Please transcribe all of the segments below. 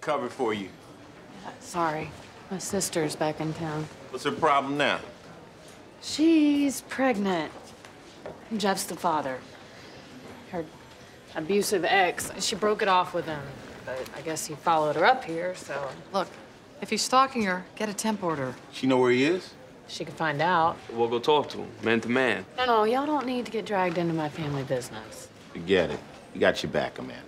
cover for you. Sorry, my sister's back in town. What's her problem now? She's pregnant. Jeff's the father. Her abusive ex, she broke it off with him, but I guess he followed her up here, so... Look, if he's stalking her, get a temp order. She know where he is? She could find out. We'll go talk to him, man to man. No, y'all don't need to get dragged into my family business. Forget it. You got your back, Amanda.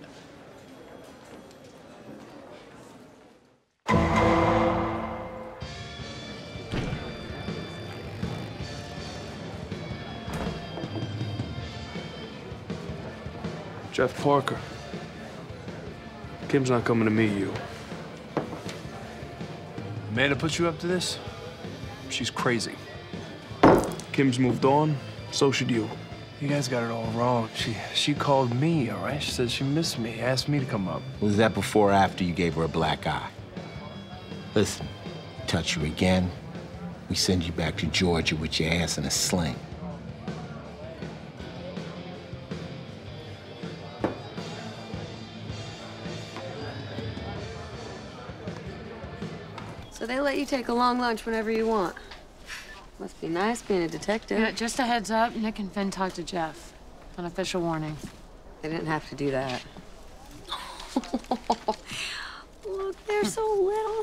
Jeff Parker. Kim's not coming to meet you. Amanda put you up to this? She's crazy. Kim's moved on, so should you. You guys got it all wrong. She called me, all right? She said she missed me, asked me to come up. Was that before or after you gave her a black eye? Listen, touch her again, we send you back to Georgia with your ass in a sling. So they let you take a long lunch whenever you want. Must be nice being a detective. Yeah, just a heads up, Nick and Finn talked to Jeff. Unofficial warning. They didn't have to do that. Look, they're so little.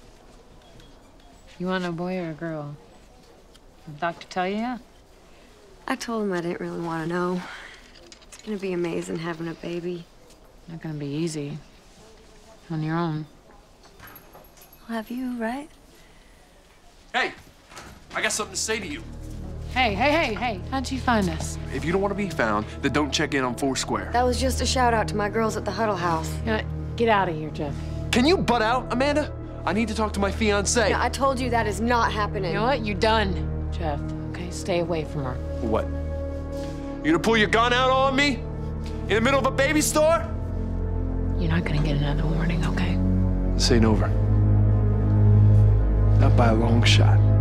You want a boy or a girl? Did the doctor tell you yet? I told him I didn't really want to know. It's gonna be amazing having a baby. Not gonna be easy. On your own. I'll have you, right? Hey, I got something to say to you. Hey, how'd you find us? If you don't want to be found, then don't check in on Foursquare. That was just a shout out to my girls at the Huddle House. You know what? Get out of here, Jeff. Can you butt out, Amanda? I need to talk to my fiancé. No, I told you that is not happening. You know what? You're done, Jeff. Okay, stay away from her. What? You gonna pull your gun out on me? In the middle of a baby store? You're not gonna get another warning, okay? This ain't over. Not by a long shot.